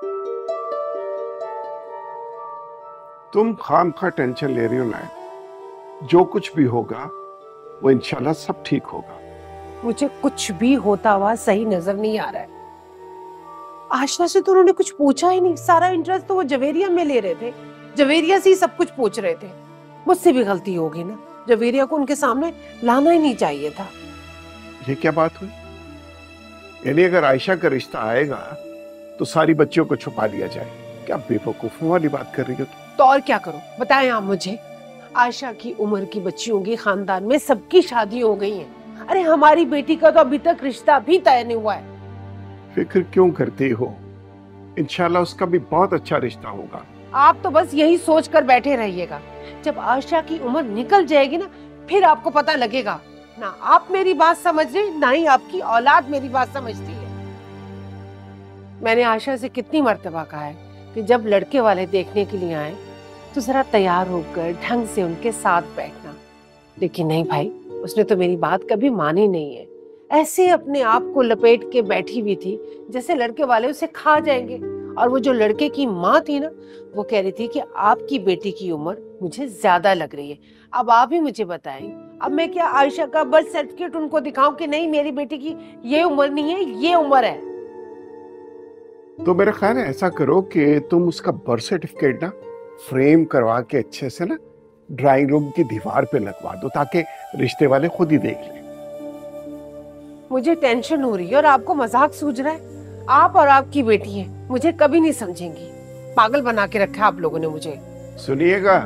तुम खामखा टेंशन ले रही हो ना, जो कुछ भी होगा वो इंशाल्लाह सब ठीक होगा। मुझे कुछ भी होता हुआ सही नजर नहीं आ रहा है। आशा से तो उन्होंने कुछ पूछा ही नहीं, सारा इंटरेस्ट तो वो जवेरिया में ले रहे थे, जवेरिया से ही सब कुछ पूछ रहे थे। मुझसे भी गलती होगी ना, जवेरिया को उनके सामने लाना ही नहीं चाहिए था। ये क्या बात हुई? यानी अगर आयशा का रिश्ता आएगा तो सारी बच्चियों को छुपा लिया जाए? क्या बेवकूफों वाली बात कर रही हो तुम? तो और क्या करो, बताएं आप मुझे। आयशा की उम्र की बच्चियों की खानदान में सबकी शादी हो गई है। अरे हमारी बेटी का तो अभी तक रिश्ता भी तय नहीं हुआ है। फिक्र क्यों करती हो? इंशाल्लाह उसका भी बहुत अच्छा रिश्ता होगा। आप तो बस यही सोच कर बैठे रहिएगा। जब आयशा की उम्र निकल जाएगी ना, फिर आपको पता लगेगा। ना आप मेरी बात समझ रहे, ना ही आपकी औलाद मेरी बात समझती है। मैंने आयशा से कितनी मर्तबा कहा है कि जब लड़के वाले देखने के लिए आए तो जरा तैयार होकर ढंग से उनके साथ बैठना, लेकिन नहीं भाई, उसने तो मेरी बात कभी मानी नहीं है। ऐसे अपने आप को लपेट के बैठी हुई थी जैसे लड़के वाले उसे खा जाएंगे। और वो जो लड़के की माँ थी ना, वो कह रही थी कि आपकी बेटी की उम्र मुझे ज्यादा लग रही है। अब आप ही मुझे बताएं, अब मैं क्या आयशा का बर्थ सर्टिफिकेट उनको दिखाऊं कि नहीं मेरी बेटी की ये उम्र नहीं है, ये उम्र है? तो मेरा ख्याल है ऐसा करो कि तुम उसका बर्थ सर्टिफिकेट ना फ्रेम करवा के अच्छे से ना ड्राइंग रूम की दीवार पे लगवा दो, ताकि रिश्ते वाले खुद ही देख लें। मुझे टेंशन हो रही है और आपको मजाक सूझ रहा है। आप और आपकी बेटी है, मुझे कभी नहीं समझेंगी। पागल बना के रखा आप लोगों ने मुझे। सुनिएगा,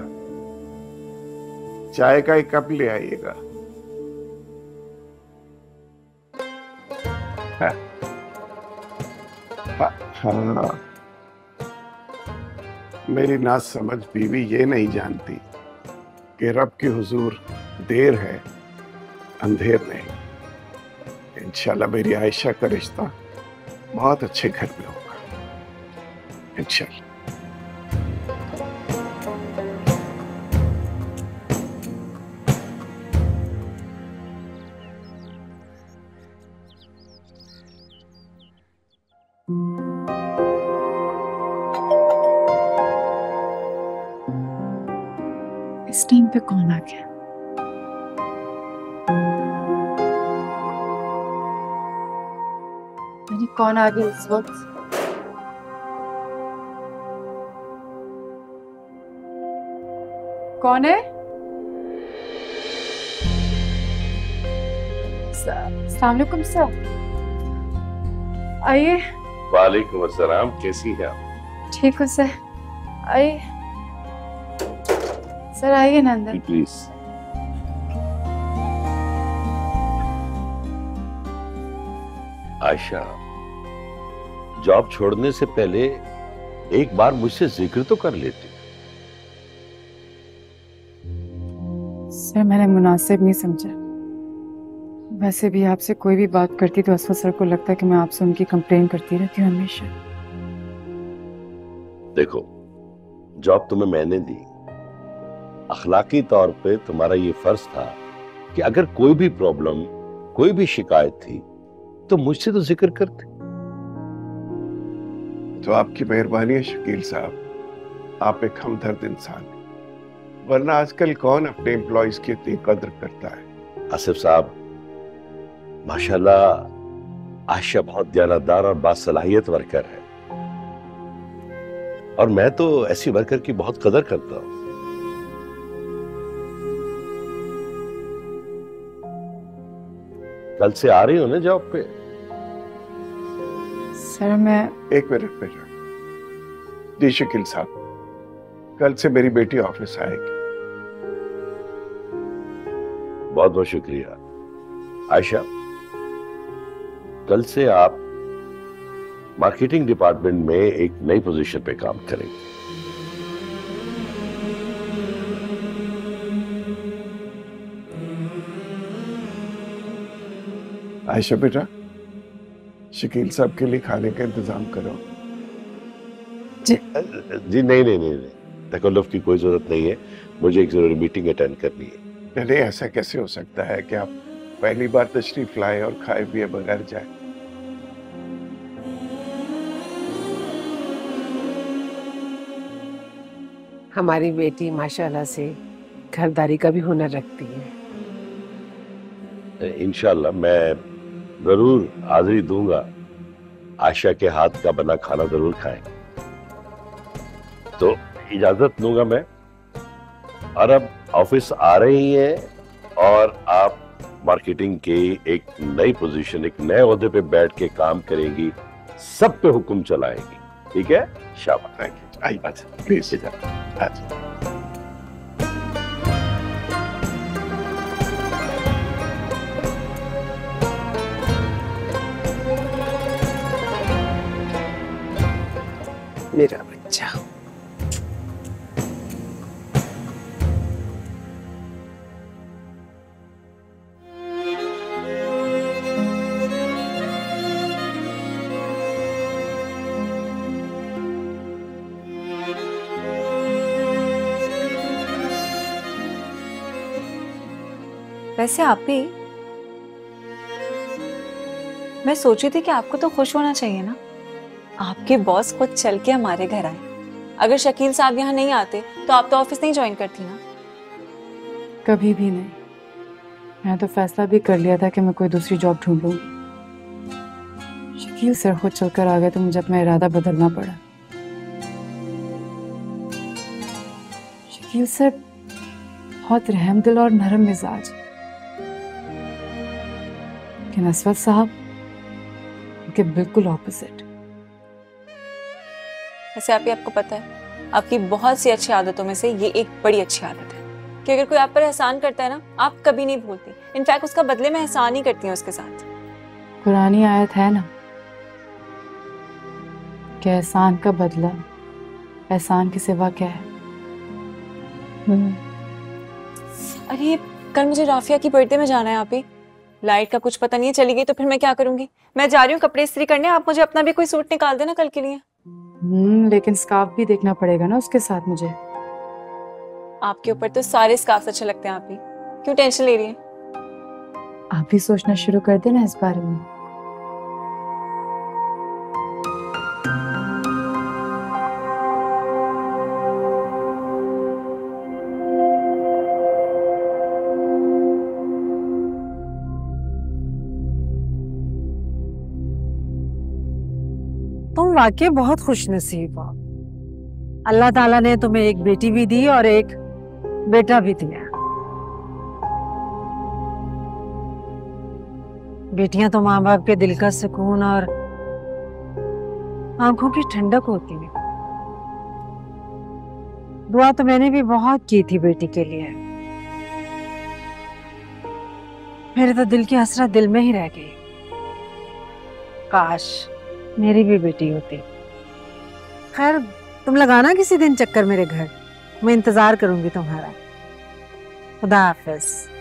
चाय का एक कप ले आइएगा। हाँ, हाँ, हाँ। मेरी ना समझ बीवी ये नहीं जानती कि रब के हुजूर देर है अंधेर नहीं। इंशाल्लाह मेरी आयशा का रिश्ता बहुत अच्छे घर में होगा, इंशाल्लाह। इस टाइम पे कौन आ गया? यानी कौन आ गया इस वक्त? कौन है? अस्सलाम वालेकुम सर, आइए। वालेकुम अस्सलाम, कैसी हैं आप? ठीक हो सर, आइए सर, आइए ना अंदर। प्लीज। आयशा, जॉब छोड़ने से पहले एक बार मुझसे जिक्र तो कर लेती। सर मैंने मुनासिब नहीं समझा। वैसे भी आपसे कोई भी बात करती तो असफर सर को लगता है कि मैं आपसे उनकी कंप्लेन करती रहती हूँ हमेशा। देखो, जॉब तुम्हें मैंने दी, अखलाकी तौर पे तुम्हारा ये फर्ज था कि अगर कोई भी प्रॉब्लम, कोई भी शिकायत थी तो मुझसे तो जिक्र करते। तो आपकी मेहरबानी है शकील साहब, आप एक हमदर्द इंसान हैं, वरना आजकल कौन अपने एम्प्लॉइज की इतनी कदर करता है। आसिफ साहब, माशाल्लाह आयशा बहुत दयानतदार और बासलाहियत वर्कर है, और मैं तो ऐसी वर्कर की बहुत कदर करता हूं। कल से आ रही हो ना जॉब पे? सर मैं एक मिनट बेटा। जी शकील साहब, कल से मेरी बेटी ऑफिस आएगी। बहुत बहुत शुक्रिया। आयशा, कल से आप मार्केटिंग डिपार्टमेंट में एक नई पोजीशन पे काम करेंगे। आयशा बेटा, शकील साहब के लिए खाने का इंतजाम करो। जी नहीं नहीं नहीं नहीं, तकल्लुफ की कोई जरूरत नहीं है, मुझे एक जरूरी मीटिंग अटेंड करनी है। नहीं, ऐसा कैसे हो सकता है कि आप पहली बार तशरीफ लाए और खाए पिए बगैर जाए? हमारी बेटी माशाल्लाह से घरदारी का भी हुनर रखती है। इंशाल्लाह मैं जरूर हाजिरी दूंगा, आयशा के हाथ का बना खाना जरूर खाएंगे। तो इजाजत लूंगा मैं, और अब ऑफिस आ रही है और आप मार्केटिंग के एक नई पोजीशन, एक नए ओहदे पे बैठ के काम करेंगी, सब पे हुक्म चलाएंगी, ठीक है? शाबाश। Thank you. आइए प्लीज। अच्छा। मेरा बच्चा। वैसे आप भी, मैं सोची थी कि आपको तो खुश होना चाहिए ना, आपके बॉस खुद चल के हमारे घर आए। अगर शकील साहब यहाँ नहीं आते तो आप तो ऑफिस नहीं ज्वाइन करती ना। कभी भी नहीं। मैंने तो फैसला भी कर लिया था कि मैं कोई दूसरी जॉब ढूंढ लूंगी। शकील सर खुद चलकर आ गए तो मुझे अपना इरादा बदलना पड़ा। शकील सर बहुत रहमदिल और नरम मिजाज, लेकिन असवद साहब उनके बिल्कुल ऑपोजिट। वैसे आपको पता है, आपकी बहुत सी अच्छी आदतों में से ये एक बड़ी अच्छी आदत है कि अगर कोई आप पर एहसान करता है ना, आप कभी नहीं भूलती। इनफैक्ट उसका बदले में एहसान ही करती हैं उसके साथ। पुरानी आयत है ना कि एहसान का बदला एहसान के सिवा क्या है। अरे कल मुझे राफिया की बर्थडे में जाना है। आप ही, लाइट का कुछ पता नहीं है, चली गई तो फिर मैं क्या करूंगी। मैं जा रही हूँ कपड़े इस्त्री करने, आप मुझे अपना भी कोई सूट निकाल देना कल के लिए। लेकिन स्कार्फ भी देखना पड़ेगा ना उसके साथ मुझे। आपके ऊपर तो सारे स्कार्फ अच्छे लगते हैं। आप ही क्यों टेंशन ले रही हैं? आप भी सोचना शुरू कर देना इस बारे में। तुम वाकई बहुत खुशनसीब हो। अल्लाह ताला ने तुम्हें एक बेटी भी दी और एक बेटा भी दिया। बेटियां तो माँ बाप के दिल का सुकून और आंखों की ठंडक होती है। दुआ तो मैंने भी बहुत की थी बेटी के लिए। मेरे तो दिल की हसरत दिल में ही रह गई। काश मेरी भी बेटी होती। खैर तुम लगाना किसी दिन चक्कर मेरे घर, मैं इंतजार करूंगी तुम्हारा। खुदा हाफिज।